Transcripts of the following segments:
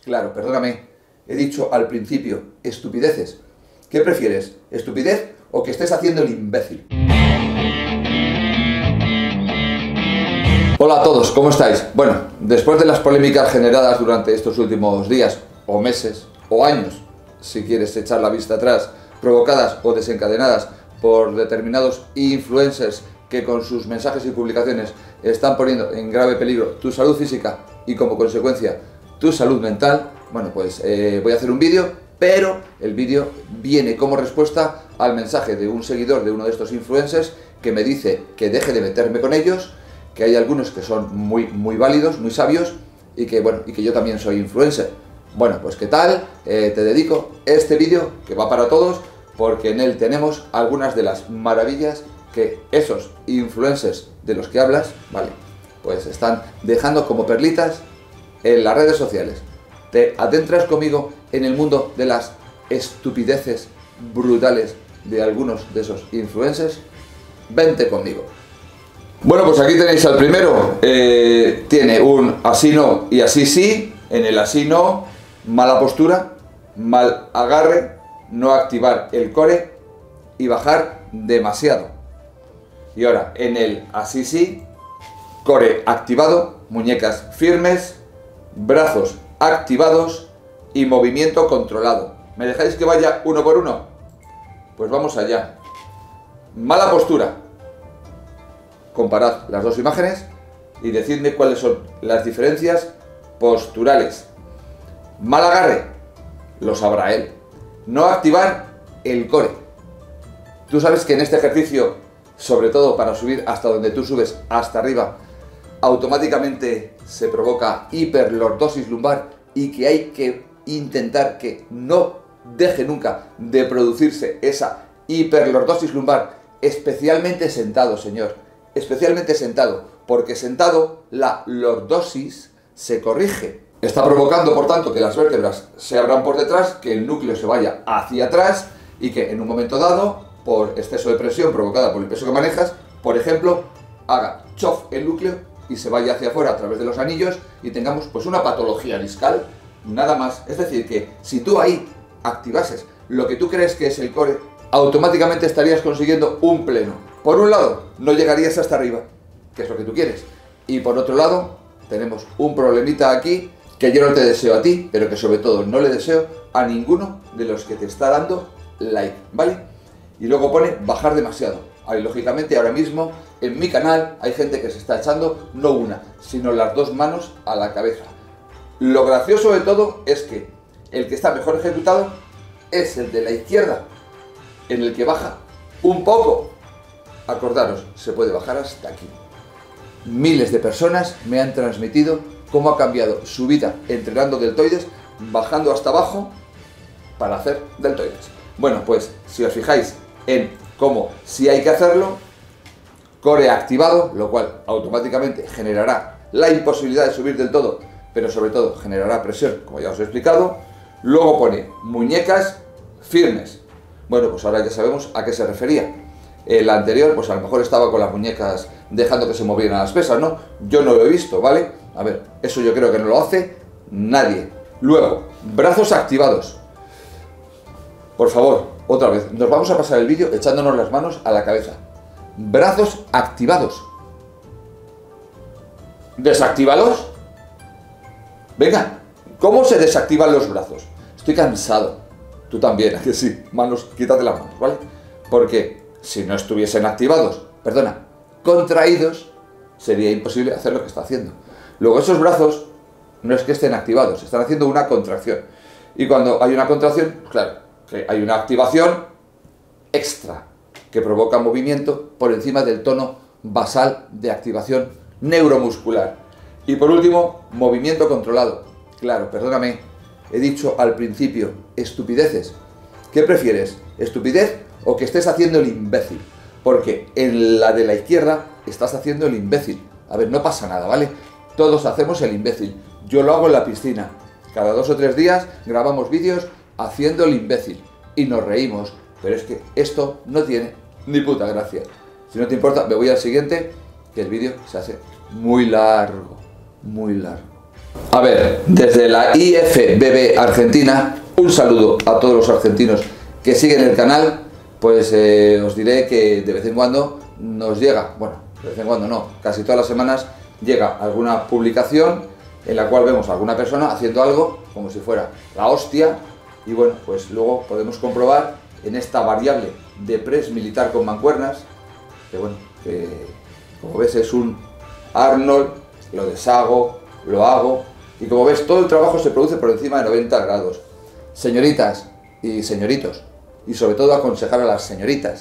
Claro, perdóname, he dicho al principio estupideces. ¿Qué prefieres? ¿Estupidez o que estés haciendo el imbécil? Hola a todos, ¿cómo estáis? Bueno, después de las polémicas generadas durante estos últimos días, o meses, o años, si quieres echar la vista atrás, provocadas o desencadenadas por determinados influencers que con sus mensajes y publicaciones están poniendo en grave peligro tu salud física y como consecuencia tu salud mental, bueno, pues voy a hacer un vídeo, pero el vídeo viene como respuesta al mensaje de un seguidor de uno de estos influencers que me dice que deje de meterme con ellos, que hay algunos que son muy válidos, muy sabios y que, bueno, y que yo también soy influencer. Bueno, pues ¿qué tal? Te dedico este vídeo que va para todos porque en él tenemos algunas de las maravillas que esos influencers de los que hablas, vale, pues están dejando como perlitas en las redes sociales. Te adentras conmigo en el mundo de las estupideces brutales de algunos de esos influencers. Vente conmigo. Bueno, pues aquí tenéis al primero. Tiene un así no y así sí. En el así no, mala postura, mal agarre, no activar el core y bajar demasiado. Y ahora en el así sí, core activado, muñecas firmes, brazos activados y movimiento controlado. ¿Me dejáis que vaya uno por uno? Pues vamos allá. Mala postura. Comparad las dos imágenes y decidme cuáles son las diferencias posturales. Mal agarre, lo sabrá él. No activar el core. Tú sabes que en este ejercicio, sobre todo para subir hasta donde tú subes, hasta arriba, automáticamente se provoca hiperlordosis lumbar y que hay que intentar que no deje nunca de producirse esa hiperlordosis lumbar, especialmente sentado, señor, especialmente sentado, porque sentado la lordosis se corrige. Está provocando, por tanto, que las vértebras se abran por detrás, que el núcleo se vaya hacia atrás y que en un momento dado, por exceso de presión provocada por el peso que manejas, por ejemplo, haga chof el núcleo y se vaya hacia afuera a través de los anillos y tengamos pues una patología discal, nada más. Es decir, que si tú ahí activases lo que tú crees que es el core, automáticamente estarías consiguiendo un pleno. Por un lado, no llegarías hasta arriba, que es lo que tú quieres, y por otro lado, tenemos un problemita aquí que yo no te deseo a ti, pero que sobre todo no le deseo a ninguno de los que te está dando like, ¿vale? Y luego pone bajar demasiado. Ahí, lógicamente, ahora mismo en mi canal hay gente que se está echando no una, sino las dos manos a la cabeza. Lo gracioso de todo es que el que está mejor ejecutado es el de la izquierda, en el que baja un poco. Acordaros, se puede bajar hasta aquí. Miles de personas me han transmitido cómo ha cambiado su vida entrenando deltoides, bajando hasta abajo para hacer deltoides. Bueno, pues si os fijáis en cómo sí hay que hacerlo, core activado, lo cual automáticamente generará la imposibilidad de subir del todo, pero sobre todo generará presión, como ya os he explicado. Luego pone muñecas firmes. Bueno, pues ahora ya sabemos a qué se refería. El anterior, pues a lo mejor estaba con las muñecas dejando que se movieran las pesas, ¿no? Yo no lo he visto, ¿vale? A ver, eso yo creo que no lo hace nadie. Luego, brazos activados. Por favor, otra vez, nos vamos a pasar el vídeo echándonos las manos a la cabeza. Brazos activados. ¿Desactívalos? Venga, ¿cómo se desactivan los brazos? Estoy cansado. Tú también, ¿a que sí? Manos, quítate las manos, ¿vale? Porque si no estuviesen activados, contraídos, sería imposible hacer lo que está haciendo. Luego esos brazos no es que estén activados, están haciendo una contracción. Y cuando hay una contracción, claro, que hay una activación extra que provoca movimiento por encima del tono basal de activación neuromuscular. Y por último, movimiento controlado. Claro, perdóname, he dicho al principio estupideces. ¿Qué prefieres? ¿Estupidez o que estés haciendo el imbécil? Porque en la de la izquierda estás haciendo el imbécil. A ver, no pasa nada, ¿vale? Todos hacemos el imbécil. Yo lo hago en la piscina. Cada 2 o 3 días grabamos vídeos haciendo el imbécil. Y nos reímos. Pero es que esto no tiene ni puta gracia. Si no te importa, me voy al siguiente, que el vídeo se hace muy largo. Muy largo. A ver, desde la IFBB Argentina, un saludo a todos los argentinos que siguen el canal. Pues os diré que de vez en cuando nos llega, bueno, de vez en cuando no, casi todas las semanas llega alguna publicación en la cual vemos a alguna persona haciendo algo como si fuera la hostia, y bueno, pues luego podemos comprobar en esta variable de press militar con mancuernas, que bueno, que como ves es un Arnold, lo deshago, lo hago, y como ves todo el trabajo se produce por encima de 90 grados. Señoritas y señoritos, y sobre todo aconsejar a las señoritas,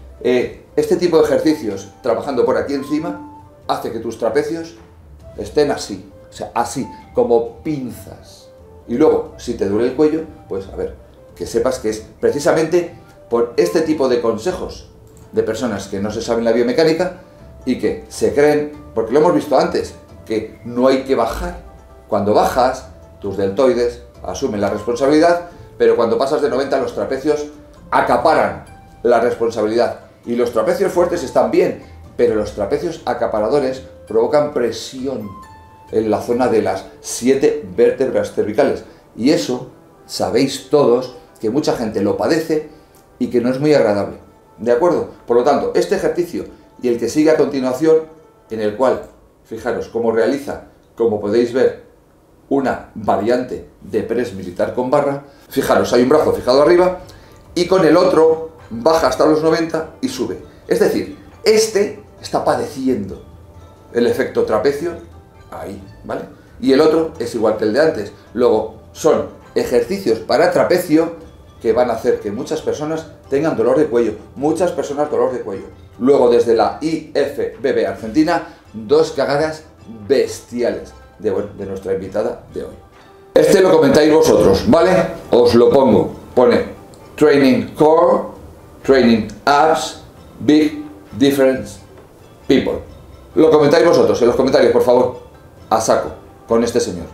este tipo de ejercicios trabajando por aquí encima hace que tus trapecios estén así, o sea, así, como pinzas. Y luego, si te duele el cuello, pues a ver, que sepas que es precisamente por este tipo de consejos de personas que no se saben la biomecánica y que se creen, porque lo hemos visto antes, que no hay que bajar. Cuando bajas, tus deltoides asumen la responsabilidad, pero cuando pasas de 90 los trapecios acaparan la responsabilidad. Y los trapecios fuertes están bien, pero los trapecios acaparadores provocan presión en la zona de las 7 vértebras cervicales. Y eso, sabéis todos, que mucha gente lo padece y que no es muy agradable. ¿De acuerdo? Por lo tanto, este ejercicio y el que sigue a continuación, en el cual, fijaros cómo realiza, como podéis ver, una variante de press militar con barra. Fijaros, hay un brazo fijado arriba y con el otro baja hasta los 90 y sube. Es decir, este está padeciendo el efecto trapecio ahí, ¿vale? Y el otro es igual que el de antes. Luego, son ejercicios para trapecio que van a hacer que muchas personas tengan dolor de cuello. Muchas personas dolor de cuello. Luego, desde la IFBB Argentina, 2 cagadas bestiales de nuestra invitada de hoy. Este lo comentáis vosotros, ¿vale? Os lo pongo. Pone Training Core, Training Abs, Big Difference People. Lo comentáis vosotros en los comentarios, por favor. A saco con este señor.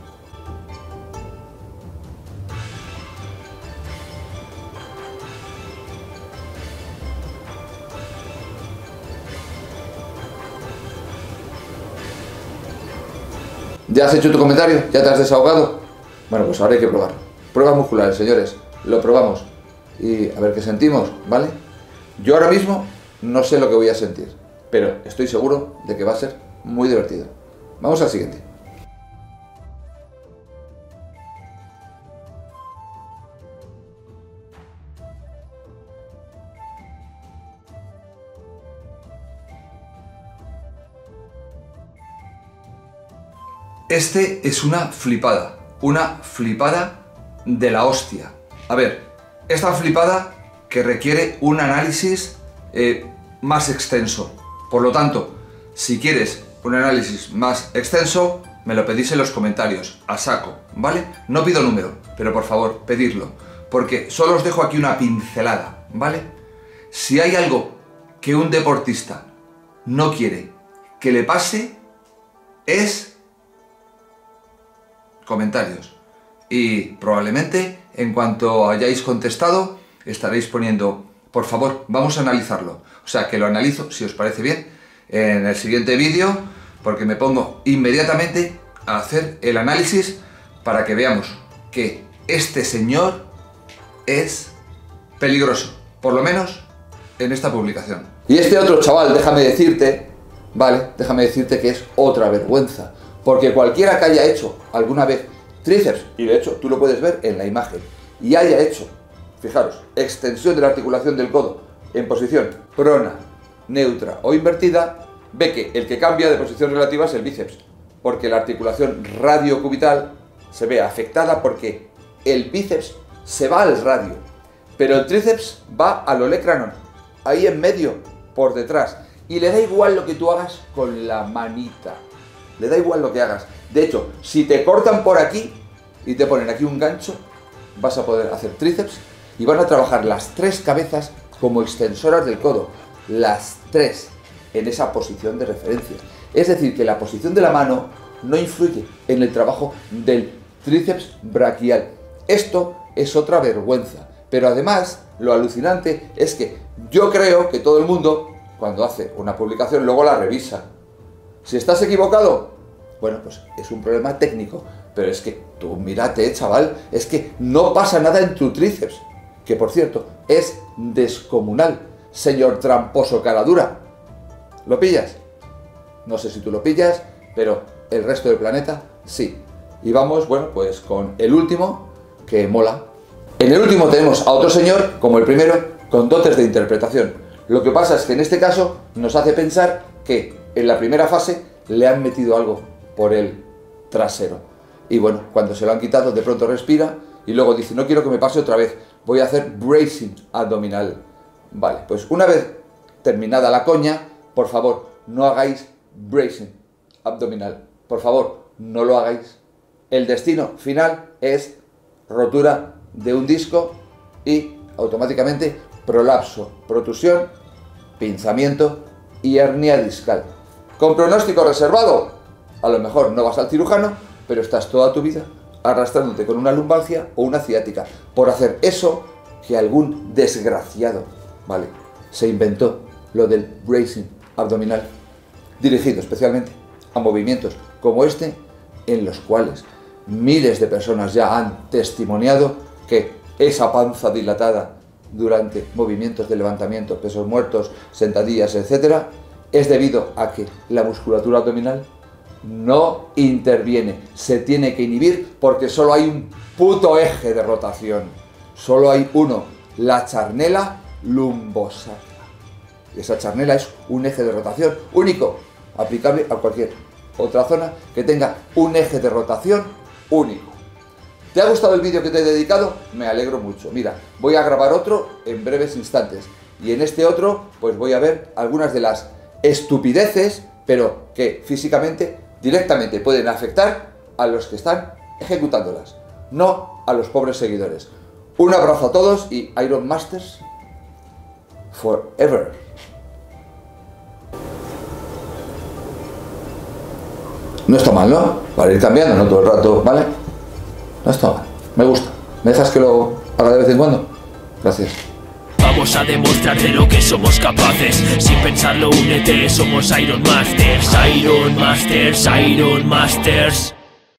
¿Ya has hecho tu comentario? ¿Ya te has desahogado? Bueno, pues ahora hay que probarlo. Pruebas musculares, señores. Lo probamos. Y a ver qué sentimos, ¿vale? Yo ahora mismo no sé lo que voy a sentir, pero estoy seguro de que va a ser muy divertido. Vamos al siguiente. Este es una flipada de la hostia. A ver, esta flipada que requiere un análisis más extenso. Por lo tanto, si quieres un análisis más extenso, me lo pedís en los comentarios, a saco, ¿vale? No pido número, pero por favor, pedidlo, porque solo os dejo aquí una pincelada, ¿vale? Si hay algo que un deportista no quiere que le pase, es comentarios. Y probablemente, en cuanto hayáis contestado, estaréis poniendo, por favor, vamos a analizarlo. O sea, que lo analizo, si os parece bien, en el siguiente vídeo, porque me pongo inmediatamente a hacer el análisis para que veamos que este señor es peligroso, por lo menos en esta publicación. Y este otro chaval, déjame decirte, vale, déjame decirte que es otra vergüenza, porque cualquiera que haya hecho alguna vez tríceps, y de hecho tú lo puedes ver en la imagen, y haya hecho, fijaros, extensión de la articulación del codo en posición prona, neutra o invertida, ve que el que cambia de posición relativa es el bíceps, porque la articulación radiocubital se ve afectada porque el bíceps se va al radio, pero el tríceps va al olecranon, ahí en medio, por detrás, y le da igual lo que tú hagas con la manita, le da igual lo que hagas. De hecho, si te cortan por aquí y te ponen aquí un gancho, vas a poder hacer tríceps y van a trabajar las 3 cabezas como extensoras del codo, las 3 en esa posición de referencia. Es decir, que la posición de la mano no influye en el trabajo del tríceps braquial. Esto es otra vergüenza, pero además lo alucinante es que yo creo que todo el mundo, cuando hace una publicación, luego la revisa. Si estás equivocado, bueno, pues es un problema técnico, pero es que tú mírate, chaval, es que no pasa nada en tu tríceps, que por cierto, es descomunal, señor tramposo cara dura. ¿Lo pillas? No sé si tú lo pillas, pero el resto del planeta sí. Y vamos, bueno, pues con el último, que mola. En el último tenemos a otro señor, como el primero, con dotes de interpretación. Lo que pasa es que en este caso nos hace pensar que en la primera fase le han metido algo por el trasero. Y bueno, cuando se lo han quitado, de pronto respira y luego dice, no quiero que me pase otra vez, voy a hacer bracing abdominal. Vale, pues una vez terminada la coña, por favor, no hagáis bracing abdominal. Por favor, no lo hagáis. El destino final es rotura de un disco y automáticamente prolapso, protusión, pinzamiento y hernia discal. ¿Con pronóstico reservado? A lo mejor no vas al cirujano, pero estás toda tu vida arrastrándote con una lumbalgia o una ciática por hacer eso que algún desgraciado, ¿vale?, se inventó, lo del bracing abdominal, dirigido especialmente a movimientos como este, en los cuales miles de personas ya han testimoniado que esa panza dilatada durante movimientos de levantamiento, pesos muertos, sentadillas, etc., es debido a que la musculatura abdominal no interviene, se tiene que inhibir porque solo hay un puto eje de rotación, solo hay uno, la charnela lumbosacra. Esa charnela es un eje de rotación único, aplicable a cualquier otra zona que tenga un eje de rotación único. ¿Te ha gustado el vídeo que te he dedicado? Me alegro mucho. Mira, voy a grabar otro en breves instantes y en este otro pues voy a ver algunas de las estupideces, pero que físicamente directamente pueden afectar a los que están ejecutándolas, no a los pobres seguidores. Un abrazo a todos y Iron Masters forever. No está mal, ¿no? Para ir cambiando, no todo el rato, ¿vale? No está mal, me gusta. ¿Me dejas que lo haga de vez en cuando? Gracias. Vamos a demostrar de lo que somos capaces. Sin pensarlo, únete, somos Iron Masters. Iron Masters, Iron Masters.